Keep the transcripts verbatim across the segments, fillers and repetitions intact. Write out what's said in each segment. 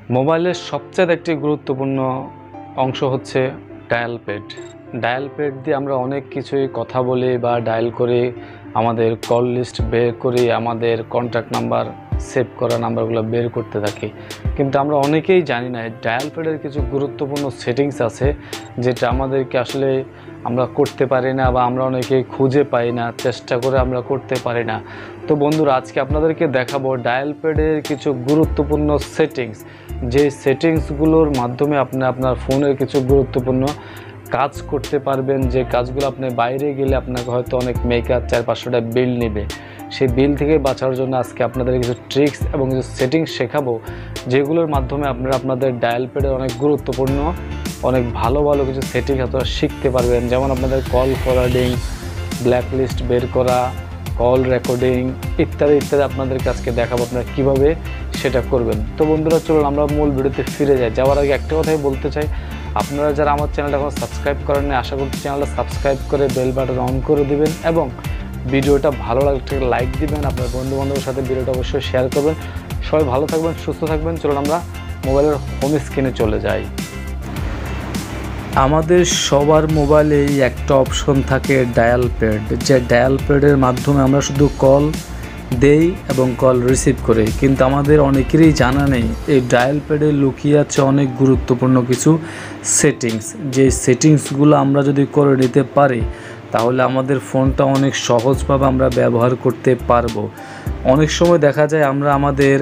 মোবাইলের সবচেয়ে একটি গুরুত্বপূর্ণ অংশ হচ্ছে ডায়াল প্যাড। ডায়াল প্যাড দিয়ে আমরা অনেক কিছুই কথা বলি বা ডায়াল করি, আমাদের কল লিস্ট বের করি, আমাদের কন্ট্যাক্ট নাম্বার সেভ করা নাম্বারগুলো বের করতে থাকি। কিন্তু আমরা অনেকেই জানি না ডায়াল প্যাডের কিছু গুরুত্বপূর্ণ সেটিংস আছে যেটা আমাদেরকে আসলে আমরা করতে পারি না বা আমরা অনেকেই খুঁজে পাই না, চেষ্টা করে আমরা করতে পারি না। তো বন্ধুরা, আজকে আপনাদেরকে দেখাবো ডায়াল প্যাডের কিছু গুরুত্বপূর্ণ সেটিংস, যে সেটিংসগুলোর মাধ্যমে আপনি আপনার ফোনের কিছু গুরুত্বপূর্ণ কাজ করতে পারবেন, যে কাজগুলো আপনি বাইরে গেলে আপনাকে হয়তো অনেক মেকআপ চার পাঁচশোটা বিল নেবে। সেই বিল থেকে বাঁচার জন্য আজকে আপনাদের কিছু ট্রিক্স এবং কিছু সেটিংস শেখাবো, যেগুলোর মাধ্যমে আপনারা আপনাদের ডায়াল প্যাডের অনেক গুরুত্বপূর্ণ অনেক ভালো ভালো কিছু সেটিংস আপনারা শিখতে পারবেন। যেমন আপনাদের কল ফরওয়ার্ডিং, ব্ল্যাক লিস্ট বের করা, কল রেকর্ডিং ইত্যাদি ইত্যাদি আপনাদেরকে আজকে দেখাবো আপনারা কীভাবে সেটা করবেন। তো বন্ধুরা, চলুন আমরা মূল ভিডিওতে ফিরে যাই। যাওয়ার আগে একটা কথাই বলতে চাই, আপনারা যারা আমার চ্যানেলটা এখন সাবস্ক্রাইব করেন না, আশা করছি চ্যানেলটা সাবস্ক্রাইব করে বেল বাটন অন করে দিবেন এবং ভিডিওটা ভালো লাগলে লাইক দিবেন। আপনার বন্ধুবান্ধবের সাথে ভিডিওটা অবশ্যই শেয়ার করবেন। সবাই ভালো থাকবেন, সুস্থ থাকবেন। চলুন আমরা মোবাইলের হোম স্ক্রিনে চলে যাই। আমাদের সবার মোবাইলেই একটা অপশন থাকে ডায়াল প্যাড, যে ডায়াল প্যাডের মাধ্যমে আমরা শুধু কল দেই এবং কল রিসিভ করি। কিন্তু আমাদের অনেকেরই জানা নেই এই ডায়াল প্যাডে লুকিয়ে আছে অনেক গুরুত্বপূর্ণ কিছু সেটিংস। যে সেটিংসগুলো আমরা যদি করে নিতে পারি তাহলে আমাদের ফোনটা অনেক সহজভাবে আমরা ব্যবহার করতে পারবো। অনেক সময় দেখা যায় আমরা আমাদের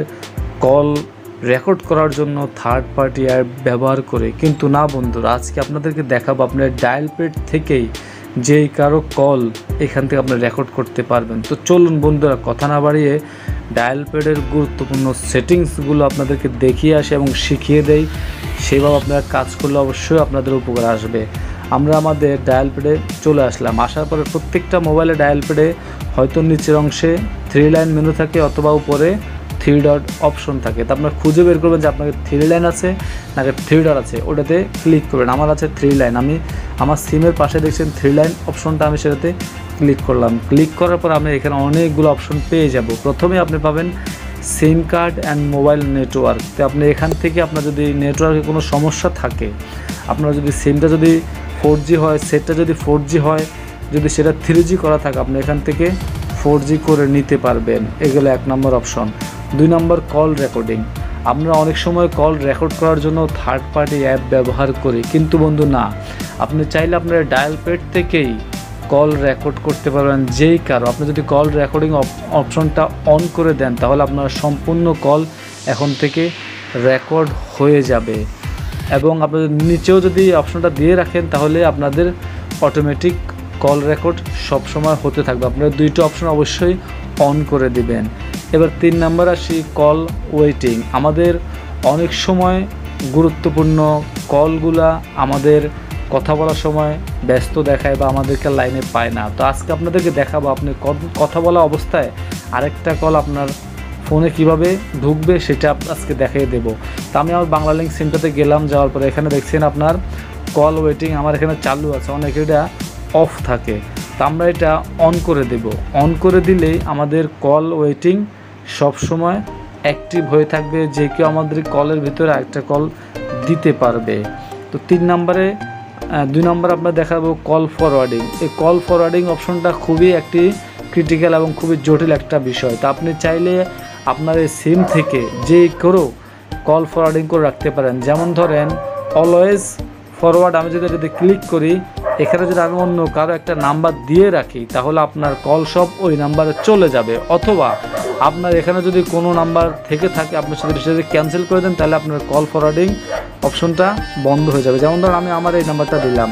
কল রেকর্ড করার জন্য থার্ড পার্টি অ্যাপ ব্যবহার করে, কিন্তু না বন্ধুরা, আজকে আপনাদেরকে দেখাবো আপনার ডায়াল প্যাড থেকেই যেই কারো কল এখান থেকে আপনারা রেকর্ড করতে পারবেন। তো চলুন বন্ধুরা, কথা না বাড়িয়ে ডায়াল প্যাডের গুরুত্বপূর্ণ সেটিংসগুলো আপনাদেরকে দেখিয়ে আসে এবং শিখিয়ে দেই। সেভাবে আপনারা কাজ করলে অবশ্যই আপনাদের উপকার আসবে। আমরা আমাদের ডায়াল প্যাডে চলে আসলাম। আসার পরে প্রত্যেকটা মোবাইলে ডায়াল প্যাডে হয়তো নিচের অংশে থ্রি লাইন মেনু থাকে অথবা উপরে থ্রি ডট অপশন থাকে। তো আপনার খুঁজে বের করবেন যে আপনাকে থ্রি লাইন আছে নাকি থ্রি ডট আছে, ওটাতে ক্লিক করবেন। আমার আছে থ্রি লাইন, আমি আমার সিমের পাশে দেখছেন থ্রি লাইন অপশনটা, আমি সেটাতে ক্লিক করলাম। ক্লিক করার পর আপনি এখানে অনেকগুলো অপশন পেয়ে যাব। প্রথমে আপনি পাবেন SIM card and mobile network. তো আপনি এখান থেকে আপনার যদি নেটওয়ার্কে কোনো সমস্যা থাকে, আপনার যদি সিমটা যদি ফোর জি হয়, সেটটা যদি ফোর জি হয়, যদি সেটা থ্রি জি করা থাকে, আপনি এখান থেকে ফোর জি করে নিতে পারবেন। এগুলো এক নম্বর অপশন। দুই নম্বর কল রেকর্ডিং। আমরা অনেক সময় কল রেকর্ড করার জন্য থার্ড পার্টি অ্যাপ ব্যবহার করি, কিন্তু বন্ধু না, আপনি চাইলে আপনার ডায়াল প্যাড থেকেই কল রেকর্ড করতে পারবেন। যেই কারো আপনি যদি কল রেকর্ডিং অপশনটা অন করে দেন তাহলে আপনার সম্পূর্ণ কল এখন থেকে রেকর্ড হয়ে যাবে। এবং আপনাদের নিচেও যদি অপশনটা দিয়ে রাখেন তাহলে আপনাদের অটোমেটিক কল রেকর্ড সবসময় হতে থাকবে। আপনারা দুইটা অপশন অবশ্যই অন করে দিবেন। এবার তিন নাম্বার আসি কল ওয়েটিং। আমাদের অনেক সময় গুরুত্বপূর্ণ কলগুলা আমাদের কথা বলার সময় ব্যস্ত দেখায় বা আমাদেরকে লাইনে পায় না। তো আজকে আপনাদেরকে দেখাবো আপনি কথা বলা অবস্থায় আরেকটা কল আপনার ফোনে কিভাবে ঢুকবে সেটা আজকে দেখিয়ে দেব। তো আমি আমার বাংলালিংক সিমটাতে গেলাম, যাওয়ার পরে এখানে দেখছেন আপনার কল ওয়েটিং আমার এখানে চালু আছে, অনেকে এটা অফ থাকে। তো আমরা এটা অন করে দেব। অন করে দিলেই আমাদের কল ওয়েটিং সব সময় অ্যাক্টিভ হয়ে থাকবে, যে কেউ আমাদের কলের ভিতরে আরেকটা কল দিতে পারবে। তো তিন নম্বরে দুই নম্বর আমরা দেখাবো কল ফরওয়ার্ডিং। এই কল ফরওয়ার্ডিং অপশনটা খুবই একটি ক্রিটিক্যাল এবং খুবই জটিল একটা বিষয়। তো আপনি চাইলে আপনার এই সিম থেকে যে করো কল ফরওয়ার্ডিং করে রাখতে পারেন। যেমন ধরেন অলওয়েজ ফরওয়ার্ড, আমি যদি এটাতে ক্লিক করি, এখানে যদি আমি অন্য কারো একটা নাম্বার দিয়ে রাখি তাহলে আপনার কল সব ওই নাম্বারে চলে যাবে। অথবা আপনার এখানে যদি কোনো নাম্বার থেকে থাকে আপনি সেটা যদি ক্যান্সেল করে দেন তাহলে আপনার কল ফরওয়ার্ডিং অপশনটা বন্ধ হয়ে যাবে। যেমন ধরুন আমি আমার এই নাম্বারটা দিলাম,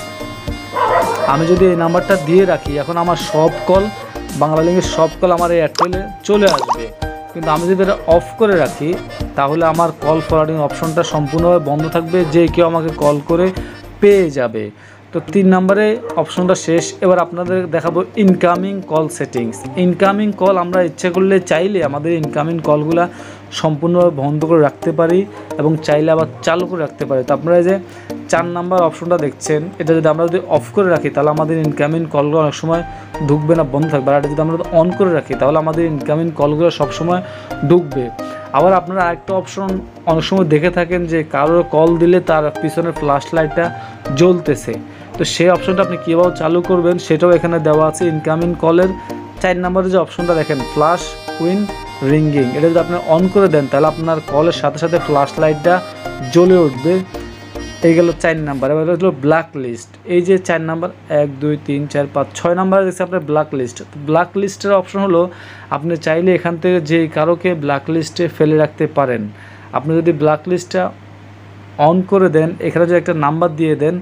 আমি যদি এই নাম্বারটা দিয়ে রাখি, এখন আমার সব কল বাংলালিংকের সব কল আমার এই এয়ারটেলে চলে আসবে। কিন্তু আমি যদি এটা অফ করে রাখি তাহলে আমার কল ফরওয়ার্ডিং অপশনটা সম্পূর্ণভাবে বন্ধ থাকবে, যে কেউ আমাকে কল করে পেয়ে যাবে। তো তিন নম্বরে অপশনটা শেষ। এবার আপনাদের দেখাবো incoming call settings. Incoming call আমরা ইচ্ছে করলে চাইলে আমাদের ইনকামিং কলগুলা সম্পূর্ণভাবে বন্ধ করে রাখতে পারি এবং চাইলে আবার চালু করে রাখতে পারি। তো আপনারা যে চার নাম্বার অপশনটা দেখছেন, এটা যদি আমরা যদি অফ করে রাখি তাহলে আমাদের ইনকামিং কলগুলো অনেক সময় ঢুকবে না, বন্ধ থাকবে। আর এটা যদি আমরা অন করে রাখি তাহলে আমাদের ইনকামিং কলগুলো সবসময় ঢুকবে। আবার আপনারা আরেকটা অপশন অনেক সময় দেখে থাকেন যে কারো কল দিলে তার পিছনের ফ্ল্যাশ লাইটটা জ্বলতেছে, তো সেই অপশনটা আপনি কীভাবে চালু করবেন সেটাও এখানে দেওয়া আছে। ইনকামিং কলের চার নম্বরে যে অপশনটা দেখেন ফ্ল্যাশ উইন রিঙ্গিং, এটা যদি আপনি অন করে দেন তাহলে আপনার কলের সাথে সাথে ফ্ল্যাশ লাইটটা জ্বলে উঠবে। এই গেল চার নাম্বার। এবার হলো ব্ল্যাক লিস্ট। এই যে চার নাম্বার এক দুই তিন চার পাঁচ ছয় নাম্বারে দেখছি আপনার ব্ল্যাক লিস্ট। ব্ল্যাক লিস্টের অপশন হলো আপনি চাইলে এখান থেকে যে কারোকে ব্ল্যাক লিস্টে ফেলে রাখতে পারেন। আপনি যদি ব্ল্যাক লিস্টটা অন করে দেন, এখানে যদি একটা নাম্বার দিয়ে দেন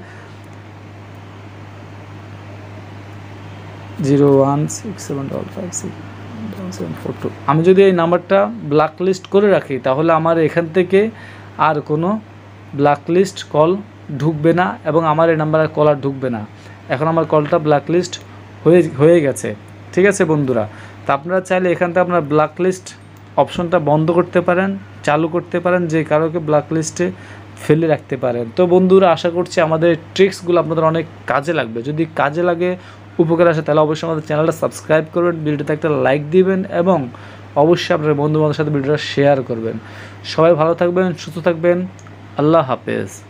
zero one six seven double five six seven four two, আমি যদি এই নাম্বারটা ব্ল্যাক লিস্ট করে রাখি তাহলে আমার এখান থেকে আর কোনো ব্ল্যাক লিস্ট কল ঢুকবে না এবং আমার এই নাম্বারের কল আর ঢুকবে না। এখন আমার কলটা ব্ল্যাক লিস্ট হয়ে হয়ে গেছে। ঠিক আছে বন্ধুরা, তা আপনারা চাইলে এখান থেকে আপনার ব্ল্যাক লিস্ট অপশনটা বন্ধ করতে পারেন, চালু করতে পারেন, যে কারোকে ব্ল্যাক লিস্টে ফেলে রাখতে পারেন। তো বন্ধুরা, আশা করছি আমাদের ট্রিক্সগুলো আপনাদের অনেক কাজে লাগবে। যদি কাজে লাগে, উপকার আসে, তাহলে অবশ্যই আমাদের চ্যানেলটা সাবস্ক্রাইব করবেন, ভিডিওতে একটা লাইক দিবেন এবং অবশ্যই আপনার বন্ধু বান্ধবের সাথে ভিডিওটা শেয়ার করবেন। সবাই ভালো থাকবেন, সুস্থ থাকবেন। আল্লাহ হাফেজ।